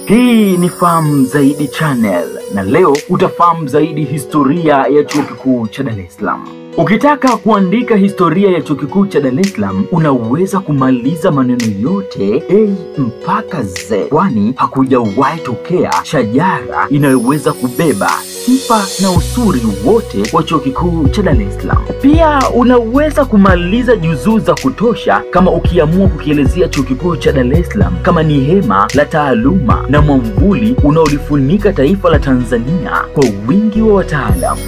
Hii ni Fahamu Zaidi Channel na leo utafahamu zaidi historia ya Chuo Kikuu cha Dar es Salaam. Ukitaka kuandika historia ya Chuo Kikuu cha Dar es Salaam, unaweza kumaliza maneno yote A mpaka Z, kwani hakujawahi tokea shajara inayoweza kubeba sifa na usuri wote wa Chuo Kikuu cha Dar es Salaam. Pia unaweza kumaliza juzuu za kutosha kama ukiamua kukielezea Chuo Kikuu cha Dar es Salaam kama ni hema la taaluma na mwamvuli unaolifunika taifa la Tanzania kwa wingi wa wataalamu.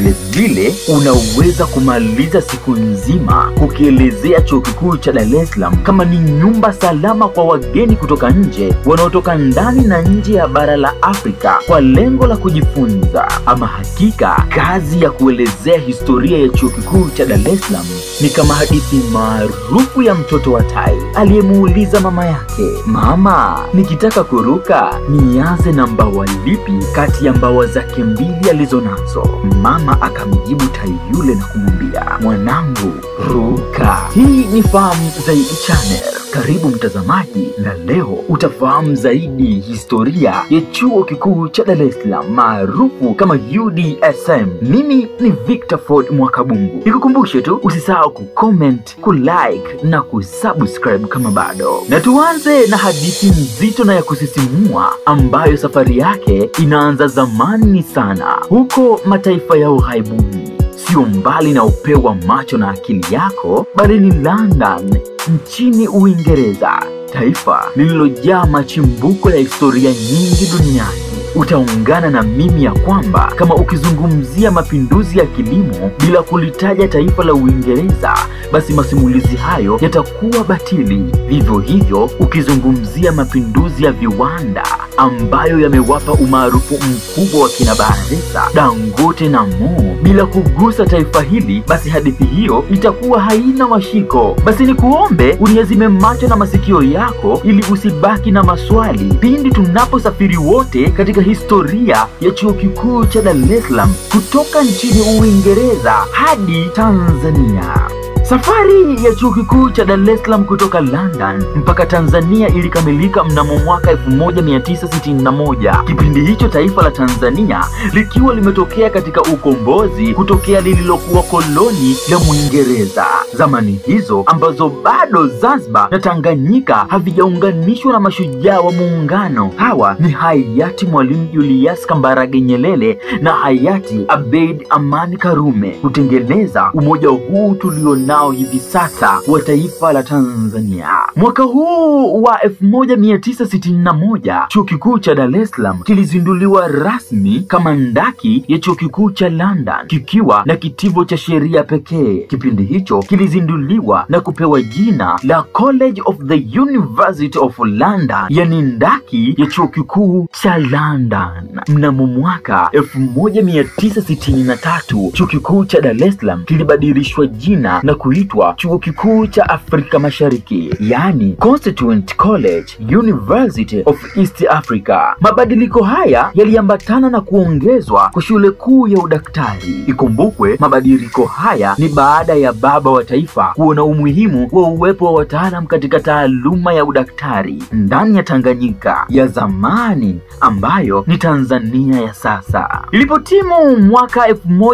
Vile unaweza kumaliza siku nzima kukielezea Chuo Kikuu cha Dar es Salaam kama ni nyumba salama kwa wageni kutoka nje wanaotoka ndani na nje ya bara la Afrika kwa lengo la kujifunza. Ama hakika kazi ya kuelezea historia ya Chuo Kikuu cha Dar es Salaam ni kama hadithi maarufu ya mtoto wa tai aliyemuuliza mama yake, "Mama, nikitaka kuruka nianze na mbawa lipi kati ya mbawa zake mbili alizonazo?" Mama akamjibu tai yule na kumwambia, "Mwanangu, ruka." Hii ni Fahamu Zaidi Channel. Karibu mtazamaji, na leo utafahamu zaidi historia ya Chuo Kikuu cha Dar es Salaam maarufu kama UDSM. Mimi ni Victor Ford Mwakabungu. Nikukumbushe tu usisahau kucomment, kulike na kusubscribe kama bado. Na tuanze na hadithi nzito na ya kusisimua ambayo safari yake inaanza zamani sana, huko mataifa ya ughaibuni. Sio mbali na upeo wa macho na akili yako, bali ni London nchini Uingereza, taifa lililojaa machimbuko ya historia nyingi duniani. Utaungana na mimi ya kwamba kama ukizungumzia mapinduzi ya kilimo bila kulitaja taifa la Uingereza, basi masimulizi hayo yatakuwa batili. Vivyo hivyo, ukizungumzia mapinduzi ya viwanda ambayo yamewapa umaarufu mkubwa wa kina Baresa, Dangote na Mo bila kugusa taifa hili, basi hadithi hiyo itakuwa haina mashiko. Basi nikuombe uniazime macho na masikio yako ili usibaki na maswali pindi tunaposafiri wote katika historia ya Chuo Kikuu cha Dar es Salaam kutoka nchini Uingereza hadi Tanzania. Safari ya Chuo Kikuu cha Dar es Salaam kutoka London mpaka Tanzania ilikamilika mnamo mwaka 1961. Kipindi hicho taifa la Tanzania likiwa limetokea katika ukombozi kutokea lililokuwa koloni la Mwingereza. Zamani hizo ambazo bado Zanzibar na Tanganyika havijaunganishwa na mashujaa wa muungano. Hawa ni hayati Mwalimu Julius Kambarage Nyerere na hayati Abeid Amani Karume kutengeneza umoja huu tulionao hivi sasa wa taifa la Tanzania. Mwaka huu wa 1961 Chuo Kikuu cha Dar es Salaam kilizinduliwa rasmi kama ndaki ya Chuo Kikuu cha London, kikiwa na kitivo cha sheria pekee. Kipindi hicho kilizinduliwa na kupewa jina la College of the University of London, yani ndaki ya Chuo Kikuu cha London. Mnamo mwaka 1963 Chuo Kikuu cha Dar es Salaam kilibadilishwa jina na kuitwa Chuo Kikuu cha Afrika Mashariki, yani Constituent College University of East Africa. Mabadiliko haya yaliambatana na kuongezwa kwa shule kuu ya udaktari. Ikumbukwe mabadiliko haya ni baada ya baba wa taifa kuona umuhimu wa uwepo wa wataalamu katika taaluma ya udaktari ndani ya Tanganyika ya zamani ambayo ni Tanzania ya sasa. Ilipotimu mwaka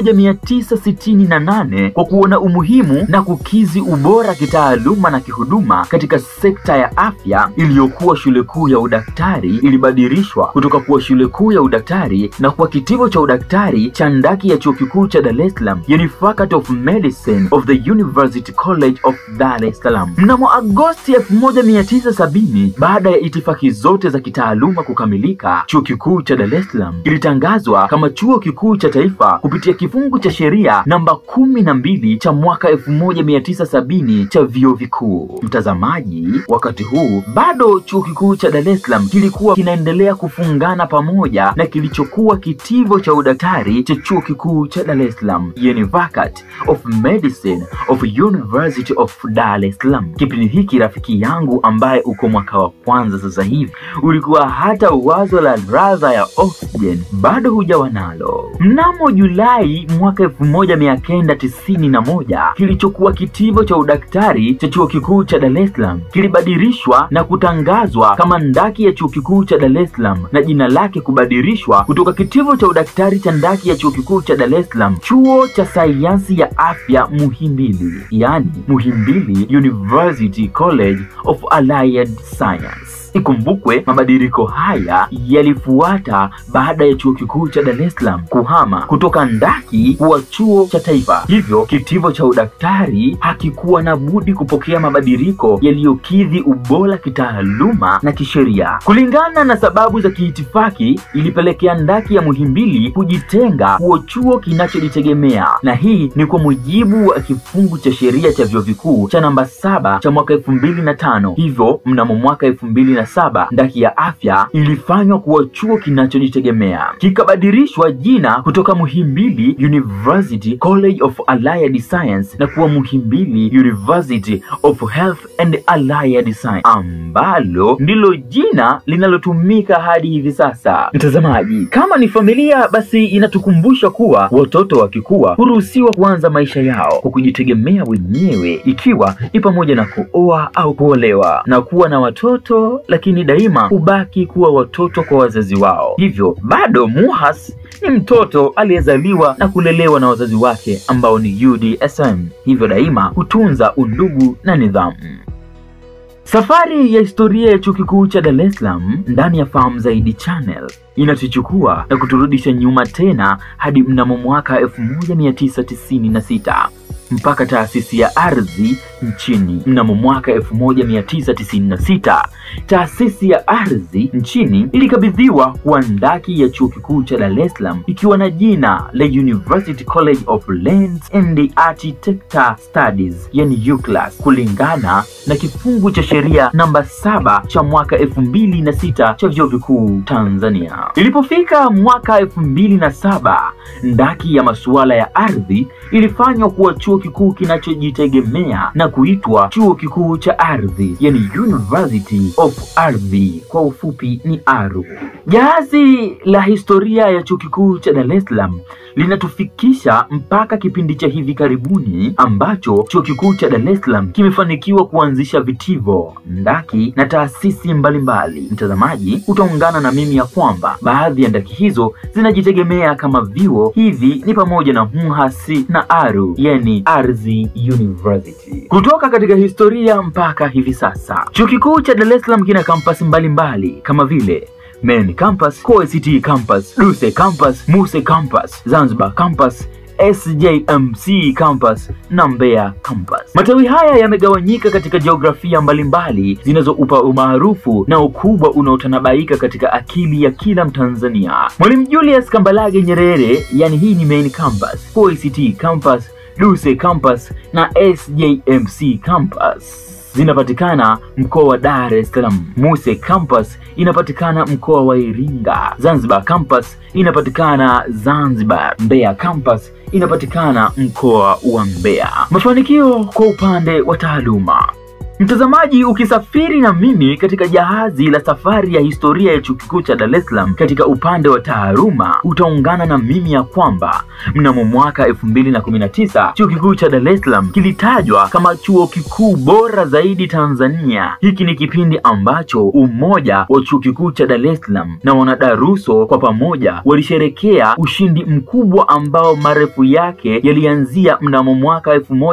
1968, kwa kuona umuhimu na kukizi ubora kitaaluma na kihuduma katika sekta ya afya, iliyokuwa shule kuu ya udaktari ilibadilishwa kutoka kuwa shule kuu ya udaktari na kuwa kitivo cha udaktari cha ndaki ya Chuo Kikuu cha Dar es Salaam, yani Faculty of Medicine of the University College of Dar es Salaam. Mnamo Agosti 1970, baada ya itifaki zote za kitaaluma kukamilika, Chuo Kikuu cha Dar es Salaam kilitangazwa kama Chuo Kikuu cha Taifa kupitia kifungu cha sheria namba 12 cha mwaka 1970 cha vyuo vikuu. Mtazamaji, wakati huu bado Chuo Kikuu cha Dar es Salaam kilikuwa kinaendelea kufungana pamoja na kilichokuwa kitivo cha udaktari cha Chuo Kikuu cha Dar es Salaam, yani Faculty of Medicine of University of Dar es Salaam. Kipindi hiki rafiki yangu ambaye uko mwaka wa kwanza sasa hivi, ulikuwa hata wazo la radha ya oxygen bado hujawa nalo. Mnamo Julai mwaka 1991 kilichokuwa kitivo cha udaktari cha chuo kikuu cha Dar es Salaam kilibadilishwa na kutangazwa kama ndaki ya chuo kikuu cha Dar es Salaam, na jina lake kubadilishwa kutoka kitivo cha udaktari cha ndaki ya chuo kikuu cha Dar es Salaam chuo cha sayansi ya afya Muhimbili, yani Muhimbili University College of Allied Science. Ikumbukwe mabadiliko haya yalifuata baada ya chuo kikuu cha Dar es Salaam kuhama kutoka ndaki kuwa chuo cha taifa. Hivyo kitivo cha udaktari hakikuwa na budi kupokea mabadiliko yaliyokidhi ubora kitaaluma na kisheria. Kulingana na sababu za kiitifaki, ilipelekea ndaki ya Muhimbili kujitenga kuwa chuo kinachojitegemea, na hii ni kwa mujibu wa kifungu cha sheria cha vyuo vikuu cha namba 7 cha mwaka 2005. Hivyo mnamo mwaka 2007 ndaki ya afya ilifanywa kuwa chuo kinachojitegemea, kikabadilishwa jina kutoka Muhimbili University College of Allied Science na kuwa Muhimbili University of Health and Allied Science, ambalo ndilo jina linalotumika hadi hivi sasa. Mtazamaji, kama ni familia, basi inatukumbusha kuwa watoto wakikua huruhusiwa kuanza maisha yao kwa kujitegemea wenyewe, ikiwa ni pamoja na kuoa au kuolewa na kuwa na watoto, lakini daima hubaki kuwa watoto kwa wazazi wao. Hivyo bado Muhas ni mtoto aliyezaliwa na kulelewa na wazazi wake ambao ni UDSM, hivyo daima hutunza undugu na nidhamu. Safari ya historia ya chuo kikuu cha Dar es Salaam ndani ya Fahamu Zaidi Channel inatuchukua na kuturudisha nyuma tena hadi mnamo mwaka 1996 mpaka taasisi ya ardhi nchini. Mnamo mwaka 1996 taasisi ya ardhi nchini ilikabidhiwa kuwa ndaki ya chuo kikuu cha Dar es Salaam ikiwa na jina la University College of Lands and Architecture Studies, yani UCLAS, kulingana na kifungu cha sheria namba 7 cha mwaka 2006 cha vyuo vikuu Tanzania. Ilipofika mwaka 2007, ndaki ya masuala ya ardhi ilifanywa kuwa chuo kikuu kinachojitegemea na kuitwa chuo kikuu cha ardhi, yani University of Ardhi, kwa ufupi ni ARU. Jahazi la historia ya chuo kikuu cha Dar es Salaam linatufikisha mpaka kipindi cha hivi karibuni ambacho chuo kikuu cha Dar es Salaam kimefanikiwa kuanzisha vitivo, ndaki na taasisi mbalimbali. Mtazamaji, utaungana na mimi ya kwamba baadhi ya ndaki hizo zinajitegemea kama vyuo. Hivi ni pamoja na Muhas na ARU, yani Ardhi University. Kutoka katika historia mpaka hivi sasa, chuo kikuu cha Dar es Salaam kina kampasi mbalimbali kama vile Main Campus, KCT Campus, Duse Campus, Muse Campus, Zanzibar Campus, SJMC Campus na Mbeya Campus. Matawi haya yamegawanyika katika jiografia mbalimbali zinazoupa umaarufu na ukubwa unaotanabaika katika akili ya kila Mtanzania. Mwalimu Julius Kambarage Nyerere, yani hii ni Main Campus, KCT Campus, Duse Campus na SJMC Campus zinapatikana mkoa wa Dar es Salaam. Muse Campus inapatikana mkoa wa Iringa. Zanzibar Campus inapatikana Zanzibar. Mbeya Campus inapatikana mkoa wa Mbeya. Mafanikio kwa upande wa taaluma. Mtazamaji, ukisafiri na mimi katika jahazi la safari ya historia ya chuo kikuu cha Dar es Salaam katika upande wa taaluma, utaungana na mimi ya kwamba mnamo mwaka 2019 chuo kikuu cha Dar es Salaam kilitajwa kama chuo kikuu bora zaidi Tanzania. Hiki ni kipindi ambacho umoja wa chuo kikuu cha Dar es Salaam na wanadaruso kwa pamoja walisherekea ushindi mkubwa ambao marefu yake yalianzia mnamo mwaka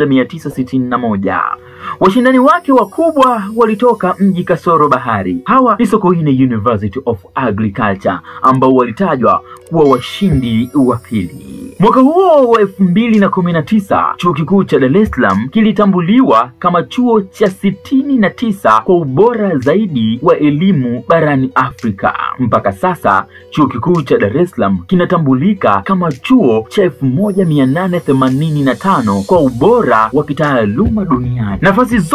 1961. Washindani wake wakubwa walitoka mji kasoro bahari. Hawa ni Sokoine University of Agriculture ambao walitajwa kuwa washindi wa pili. Mwaka huo wa 2019 chuo kikuu cha Dar es Salaam kilitambuliwa kama chuo cha 69 kwa ubora zaidi wa elimu barani Afrika. Mpaka sasa chuo kikuu cha Dar es Salaam kinatambulika kama chuo cha 1885 kwa ubora wa kitaaluma duniani. Nafasi zote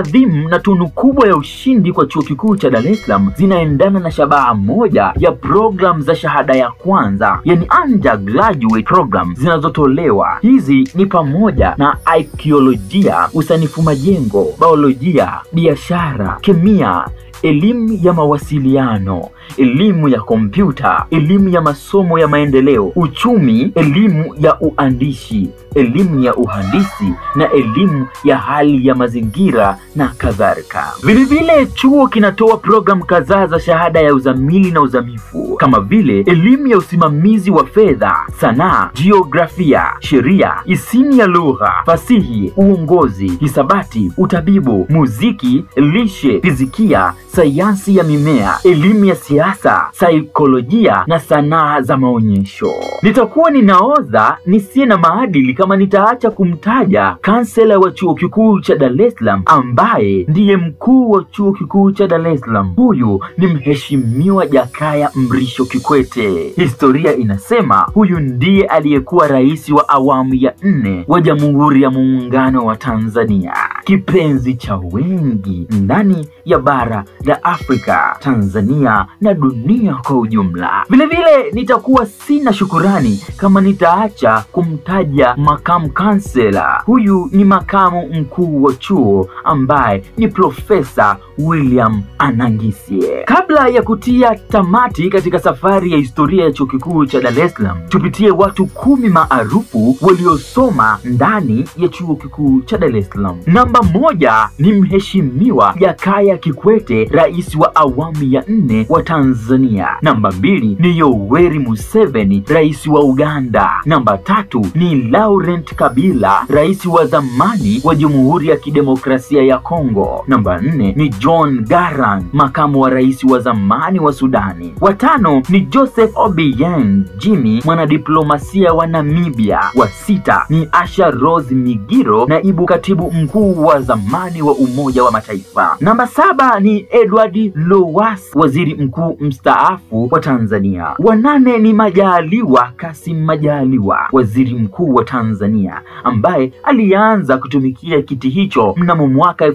adhimu na tunu kubwa ya ushindi kwa chuo kikuu cha Dar es Salaam zinaendana na shabaha moja ya program za shahada ya kwanza, yani undergraduate program zinazotolewa. Hizi ni pamoja na arkeolojia, usanifu majengo, biolojia, biashara, kemia, elimu ya mawasiliano, elimu ya kompyuta, elimu ya masomo ya maendeleo, uchumi, elimu ya uandishi, elimu ya uhandisi na elimu ya hali ya mazingira na kadhalika. Vilevile chuo kinatoa programu kadhaa za shahada ya uzamili na uzamifu kama vile elimu ya usimamizi wa fedha, sanaa, jiografia, sheria, isimu ya lugha, fasihi, uongozi, hisabati, utabibu, muziki, lishe, fizikia, sayansi ya mimea, elimu ya siasa, saikolojia na sanaa za maonyesho. Nitakuwa ninaoza nisiye na maadili kama nitaacha kumtaja kansela wa chuo kikuu cha Dar es Salaam ambaye ndiye mkuu wa chuo kikuu cha Dar es Salaam. Huyu ni Mheshimiwa Jakaya Mrisho Kikwete. Historia inasema huyu ndiye aliyekuwa rais wa awamu ya 4 wa Jamhuri ya Muungano wa Tanzania, kipenzi cha wengi ndani ya bara la Afrika, Tanzania na dunia kwa ujumla. Vilevile nitakuwa sina shukurani kama nitaacha kumtaja makamu kansela. Huyu ni makamu mkuu wa chuo ambaye ni Profesa William Anangisye. Kabla ya kutia tamati katika safari ya historia ya chuo kikuu cha Dar es Salaam, tupitie watu 10 maarufu waliosoma ndani ya chuo kikuu cha Dar es Salaam. Namba 1 ni Mheshimiwa Jakaya Kikwete, rais wa awamu ya 4 wa Tanzania. Namba 2 ni Yoweri Museveni, rais wa Uganda. Namba 3 ni Laurent Kabila, rais wa zamani wa Jamhuri ya Kidemokrasia ya Kongo. Namba 4 ni John Garang, makamu wa rais wa zamani wa Sudani. Wa 5 ni Joseph Obiang Jimmy, mwanadiplomasia wa Namibia. Wa 6 ni Asha Rose Migiro, naibu katibu mkuu wa zamani wa Umoja wa Mataifa. Namba 7 ni Edward Lowassa, waziri mkuu mstaafu wa Tanzania. Wa 8 ni Majaliwa Kassim Majaliwa, waziri mkuu wa Tanzania ambaye alianza kutumikia kiti hicho mnamo mwaka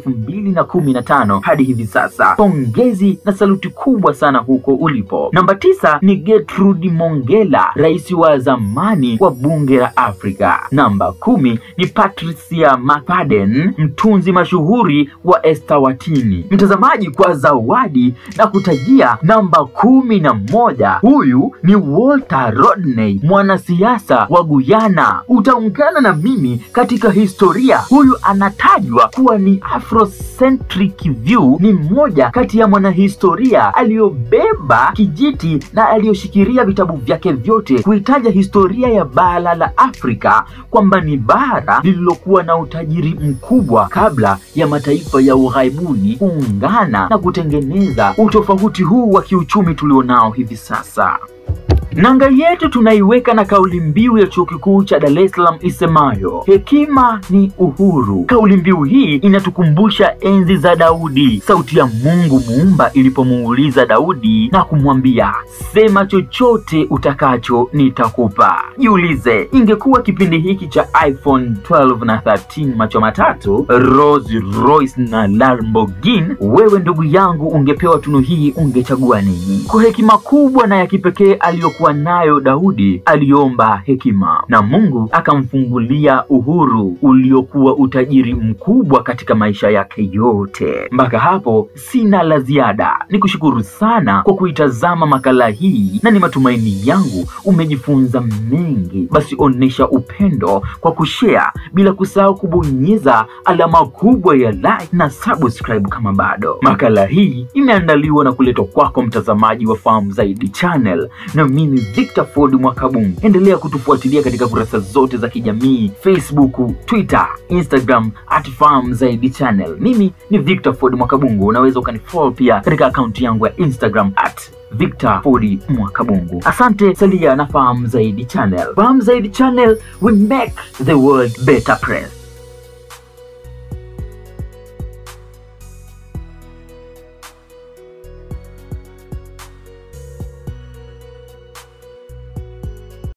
2015 hadi hivi sasa. Pongezi na saluti kubwa sana huko ulipo. Namba 9 ni Gertrude Mongella, rais wa zamani wa bunge la Afrika. Namba 10 ni Patricia McFadden, mtunzi mashuhuri wa Eswatini. Mtazamaji, kwa zawadi na kutajia namba 11, huyu ni Walter Rodney, mwanasiasa wa Guyana. Utaungana na mimi katika historia. Huyu anatajwa kuwa ni Afrocentric view, ni mmoja kati ya mwanahistoria aliyobeba kijiti na aliyoshikilia vitabu vyake vyote kuitaja historia ya bara la Afrika kwamba ni bara lililokuwa na utajiri mkubwa kabla ya mataifa ya ughaibuni kuungana na kutengeneza utofauti huu wa kiuchumi tulionao hivi sasa. Nanga yetu tunaiweka na kauli mbiu ya chuo kikuu cha Dar es Salaam isemayo hekima ni uhuru. Kauli mbiu hii inatukumbusha enzi za Daudi, sauti ya Mungu muumba ilipomuuliza Daudi na kumwambia, sema chochote utakacho nitakupa. Jiulize, ingekuwa kipindi hiki cha iPhone 12 na 13 macho matatu, Rolls Royce na Lamborghini, wewe ndugu yangu ungepewa tunu hii, ungechagua nini? Kwa hekima kubwa na ya kipekee aliyokuwa nayo Daudi, aliomba hekima na Mungu akamfungulia uhuru uliokuwa utajiri mkubwa katika maisha yake yote. Mpaka hapo sina la ziada. Nikushukuru sana kwa kuitazama makala hii na ni matumaini yangu umejifunza mengi. Basi onesha upendo kwa kushare, bila kusahau kubonyeza alama kubwa ya like na subscribe kama bado. Makala hii imeandaliwa na kuletwa kwako mtazamaji wa Fahamu Zaidi Channel na mimi Victor Ford Mwakabungu. Endelea kutufuatilia katika kurasa zote za kijamii, Facebook, Twitter, Instagram @Fahamu Zaidi Channel. Mimi ni Victor Ford Mwakabungu. Unaweza ukanifollow pia katika akaunti yangu ya Instagram @Victor Ford Mwakabungu. Asante, salia na Fahamu Zaidi Channel. Fahamu Zaidi Channel, we make the world better press.